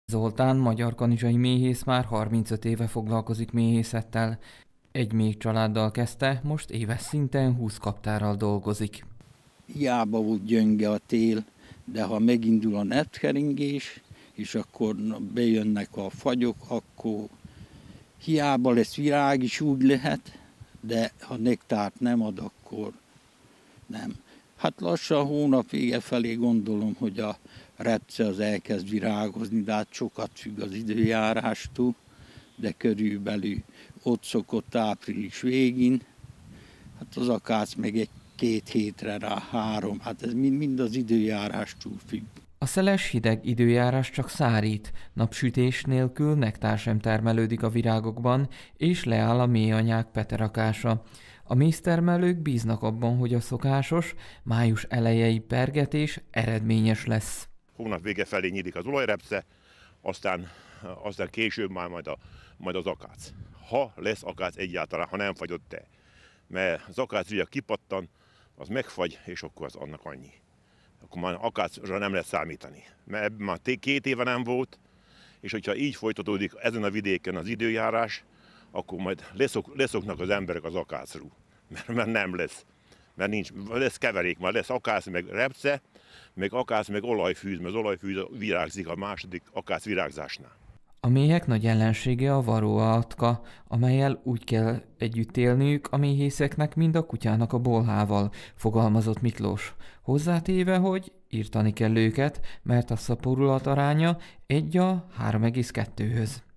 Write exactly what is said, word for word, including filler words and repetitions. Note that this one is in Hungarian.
Zoltán, magyar kanizsai méhész már harmincöt éve foglalkozik méhészettel. Egy méh családdal kezdte, most éves szinten húsz kaptárral dolgozik. Hiába volt gyönge a tél, de ha megindul a netkeringés, és akkor bejönnek a fagyok, akkor hiába lesz virág is úgy lehet, de ha nektárt nem ad, akkor nem. Hát lassan hónap vége felé gondolom, hogy a repce az elkezd virágozni, de hát sokat függ az időjárástól, de körülbelül ott szokott április végén, hát az akác meg egy két hétre rá, három, hát ez mind, mind az időjárástól függ. A szeles, hideg időjárás csak szárít, napsütés nélkül nektár sem termelődik a virágokban, és leáll a méhanyák peterakása. A méztermelők bíznak abban, hogy a szokásos, május elejei pergetés eredményes lesz. Hónap vége felé nyílik az olajrepce, aztán, aztán később már majd, a, majd az akác. Ha lesz akác egyáltalán, ha nem fagyott te. Mert az akác ugye kipattan, az megfagy, és akkor az annak annyi. Akkor már akácra nem lehet számítani. Mert ebben már két éve nem volt, és hogyha így folytatódik ezen a vidéken az időjárás, akkor majd leszok, leszoknak az emberek az akácról. Mert, mert nem lesz. Mert nincs, lesz keverék, már lesz akác, meg repce, meg akác, meg olajfűz, mert az olajfűz virágzik a második akác virágzásnál. A méhek nagy ellensége a varroaatka, amellyel úgy kell együtt élniük a méhészeknek, mint a kutyának a bolhával, fogalmazott Miklós. Hozzátéve, hogy írtani kell őket, mert a szaporulat aránya egy a három egész kettőhöz.